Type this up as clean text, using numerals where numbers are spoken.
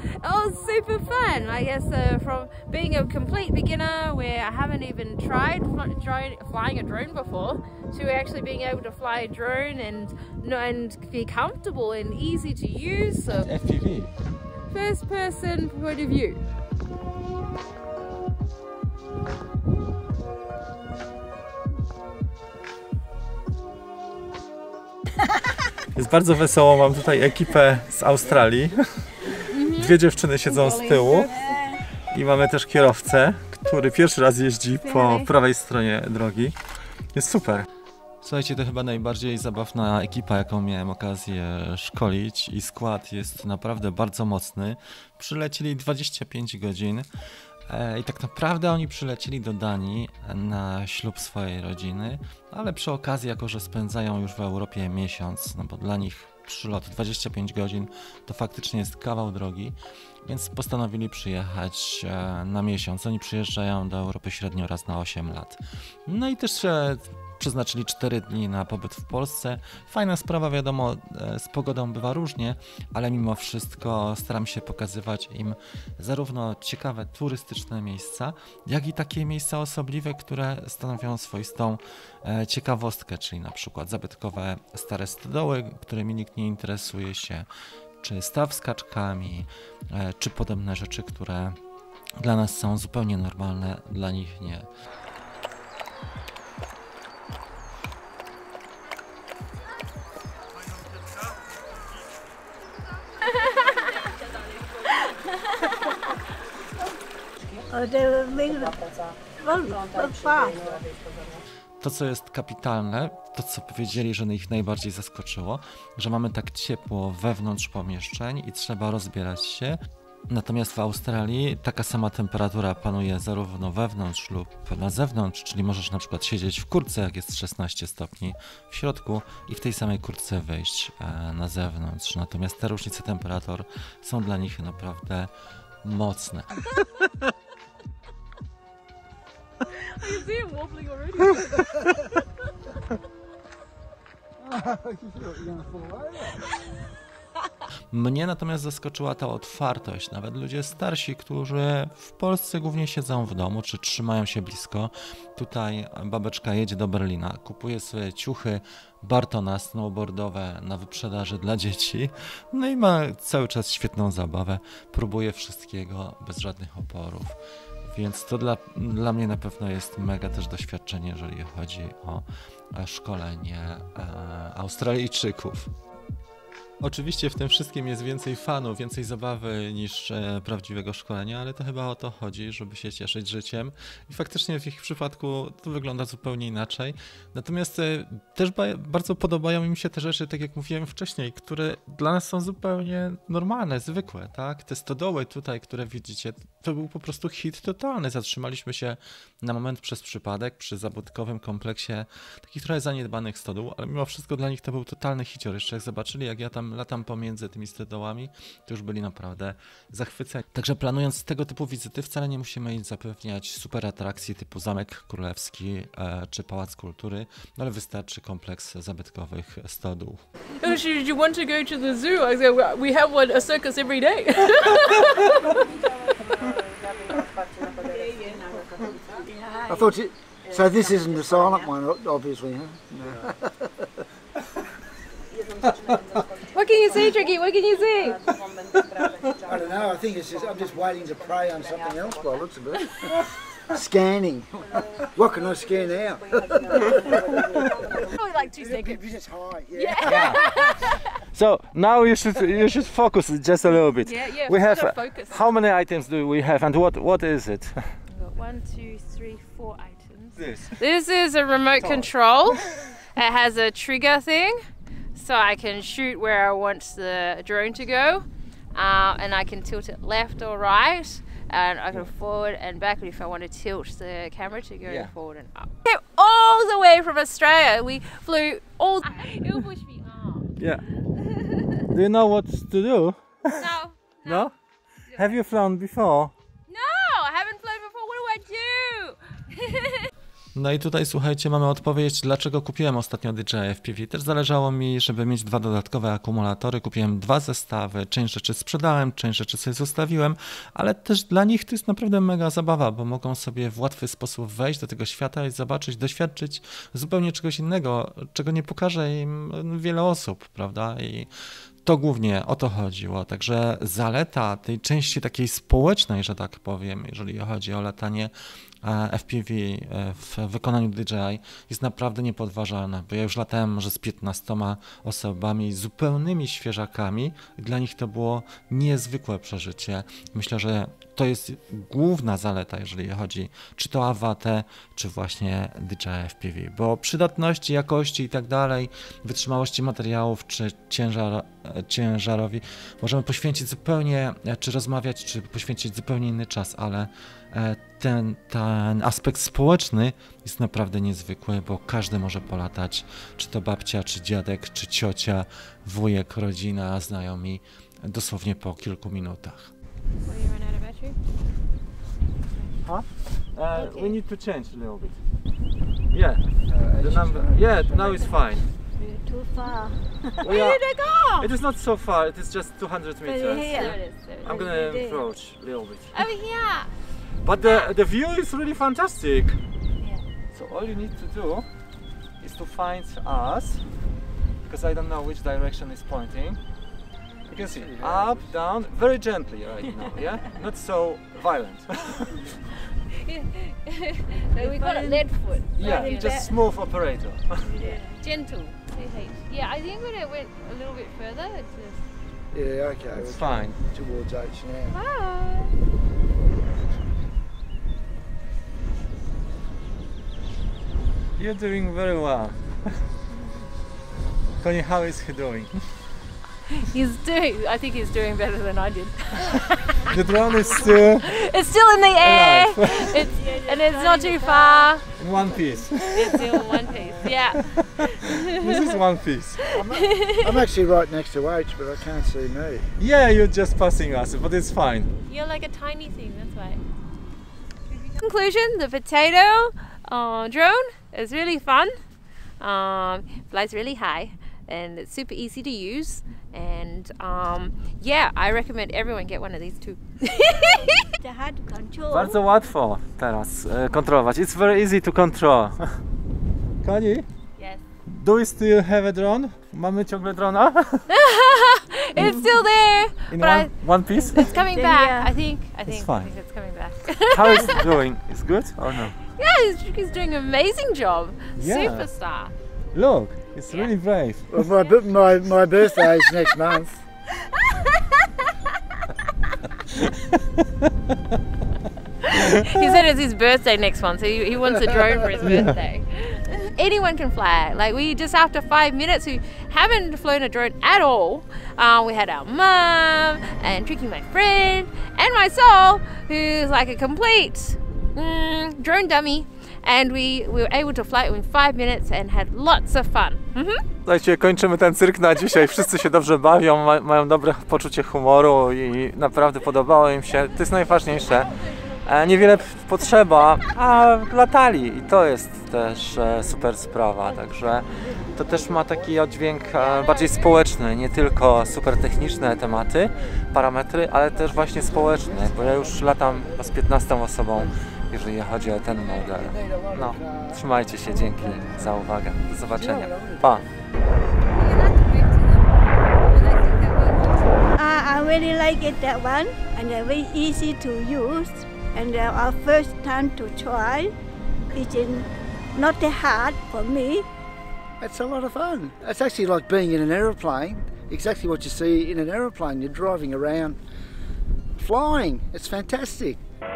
it was super fun. I guess from being a complete beginner where I haven't even tried flying a drone before to actually being able to fly a drone and be comfortable and easy to use. So FPV. First person point of view. Jest bardzo wesoło, mam tutaj ekipę z Australii. Dwie dziewczyny siedzą z tyłu i mamy też kierowcę, który pierwszy raz jeździ po prawej stronie drogi. Jest super. Słuchajcie, to chyba najbardziej zabawna ekipa, jaką miałem okazję szkolić i skład jest naprawdę bardzo mocny. Przylecieli 25 godzin i tak naprawdę oni przylecieli do Danii na ślub swojej rodziny, ale przy okazji, jako że spędzają już w Europie miesiąc, no bo dla nich przylot 25 godzin to faktycznie jest kawał drogi, więc postanowili przyjechać na miesiąc. Oni przyjeżdżają do Europy średnio raz na 8 lat. No i też przeznaczyli 4 dni na pobyt w Polsce. Fajna sprawa, wiadomo, z pogodą bywa różnie, ale mimo wszystko staram się pokazywać im zarówno ciekawe turystyczne miejsca, jak i takie miejsca osobliwe, które stanowią swoistą ciekawostkę, czyli na przykład zabytkowe stare stodoły, którymi nikt nie interesuje się, czy staw z kaczkami, czy podobne rzeczy, które dla nas są zupełnie normalne, dla nich nie. To, co jest kapitalne, to co powiedzieli, że ich najbardziej zaskoczyło, że mamy tak ciepło wewnątrz pomieszczeń i trzeba rozbierać się. Natomiast w Australii taka sama temperatura panuje zarówno wewnątrz lub na zewnątrz, czyli możesz na przykład siedzieć w kurtce, jak jest 16 stopni w środku i w tej samej kurtce wyjść na zewnątrz. Natomiast te różnice temperatur są dla nich naprawdę mocne. I can see him wobbling already. Mnie natomiast zaskoczyła ta otwartość. Nawet ludzie starsi, którzy w Polsce głównie siedzą w domu, czy trzymają się blisko. Tutaj babeczka jedzie do Berlina, kupuje sobie ciuchy Bartona snowboardowe na wyprzedaży dla dzieci. No i ma cały czas świetną zabawę. Próbuje wszystkiego bez żadnych oporów. Więc to dla mnie na pewno jest mega też doświadczenie, jeżeli chodzi o szkolenie Australijczyków. Oczywiście w tym wszystkim jest więcej fanów, więcej zabawy niż prawdziwego szkolenia, ale to chyba o to chodzi, żeby się cieszyć życiem i faktycznie w ich przypadku to wygląda zupełnie inaczej. Natomiast też bardzo podobają mi się te rzeczy, tak jak mówiłem wcześniej, które dla nas są zupełnie normalne, zwykłe, tak? Te stodoły tutaj, które widzicie, to był po prostu hit totalny. Zatrzymaliśmy się na moment przez przypadek przy zabytkowym kompleksie takich trochę zaniedbanych stodół, ale mimo wszystko dla nich to był totalny hicior. Jeszcze jak zobaczyli, jak ja tam latam pomiędzy tymi stodołami, to już byli naprawdę zachwyceni. Także planując tego typu wizyty, wcale nie musimy im zapewniać super atrakcji typu Zamek Królewski czy Pałac Kultury, ale wystarczy kompleks zabytkowych stodół. Should you want to go to the zoo? I said, we have a circus every day. I thought you, so this isn't the silent one, obviously, huh? No. What can you see, Tricky? What can you see? I don't know, I think it's just, I'm just waiting to prey on something else by the looks of it. Scanning. What can I scan now? Probably like 2 seconds. It's high, Yeah. So now you should focus just a little bit. Yeah, We have focus. how many items do we have and what is it? We've got 1, 2, 3, 4 items. This is a remote control. It has a trigger thing, so I can shoot where I want the drone to go, and I can tilt it left or right, and I can forward and back if I want to tilt the camera to go forward and up. Came all the way from Australia. We flew all. It'll push me up. Yeah. Do you know what to do? No. No? Have you flown before? No, I haven't flown before. What do I do? No i tutaj słuchajcie, mamy odpowiedź, dlaczego kupiłem ostatnio DJI FPV. Też zależało mi, żeby mieć 2 dodatkowe akumulatory. Kupiłem 2 zestawy, część rzeczy sprzedałem, część rzeczy sobie zostawiłem, ale też dla nich to jest naprawdę mega zabawa, bo mogą sobie w łatwy sposób wejść do tego świata i zobaczyć, doświadczyć zupełnie czegoś innego, czego nie pokaże im wiele osób, prawda? I to głównie o to chodziło, także zaleta tej części takiej społecznej, że tak powiem, jeżeli chodzi o latanie FPV w wykonaniu DJI, jest naprawdę niepodważalna, bo ja już latałem może z 15 osobami, zupełnymi świeżakami i dla nich to było niezwykłe przeżycie. Myślę, że to jest główna zaleta, jeżeli chodzi czy to awatę, czy właśnie DJI FPV, bo przydatności, jakości i tak dalej, wytrzymałości materiałów, czy ciężarowi możemy poświęcić zupełnie, czy rozmawiać, czy poświęcić zupełnie inny czas, ale ten aspekt społeczny jest naprawdę niezwykły, bo każdy może polatać, czy to babcia, czy dziadek, czy ciocia, wujek, rodzina, znajomi, dosłownie po kilku minutach. Will you run out of battery? Huh? Okay. We need to change a little bit. Yeah, the number. Yeah, now it's fine. Too far. Where did it go? It is not so far. It is just 200 meters. here. There it is. There it is. I'm gonna approach a little bit. Over here. But the view is really fantastic. Yeah. So all you need to do is to find us, because I don't know which direction is pointing. You can see up, down, very gently right now, yeah? Not so violent. So we got it lead foot. Yeah, just smooth operator. Gentle. Yeah, I think when it went a little bit further, it's just. Yeah, okay. It's we're fine. towards H now. Hi. You're doing very well. Connie, how is he doing? I think he's doing better than I did. The drone is still It's still in the air. alive. And it's not too far. In one piece. It's still in one piece. Yeah. This is one piece. I'm actually right next to H, but I can't see me. Yeah, you're just passing us, but it's fine. You're like a tiny thing, that's why. Conclusion, the potato drone is really fun. Flies really high and it's super easy to use. And yeah, I recommend everyone get one of these too. The hard control. Bardzo łatwo teraz kontrolować. It's very easy to control. Connie, Yes. do we still have a drone? Mamy ciągle drona? It's still there. In But one piece? it's coming back. Yeah. I think fine. it's coming back. How is it doing? It's good or no? Yeah, he's doing an amazing job. Yeah. Superstar. Look, it's Yeah. really brave. Well, my birthday is next month. He said it's his birthday next month, so he wants a drone for his birthday. Anyone can fly. Like we just after 5 minutes, who haven't flown a drone at all, we had our mum and Tricky, my friend, and myself, who's like a complete drone dummy, and we were able to fly it in 5 minutes and had lots of fun. Słuchajcie, kończymy ten cyrk na dzisiaj. Wszyscy się dobrze bawią, mają dobre poczucie humoru i naprawdę podobało im się. To jest najważniejsze. Niewiele potrzeba, a latali i to jest też super sprawa, także to też ma taki oddźwięk bardziej społeczny, nie tylko super techniczne tematy, parametry, ale też właśnie społeczny, bo ja już latam z 15 osobą, jeżeli chodzi o ten model. No, trzymajcie się, dzięki za uwagę, do zobaczenia, pa! I really like it, that one, and they're very easy to use. And our first time to try, it's not that hard for me. It's a lot of fun. It's actually like being in an aeroplane. Exactly what you see in an aeroplane. You're driving around, flying. It's fantastic.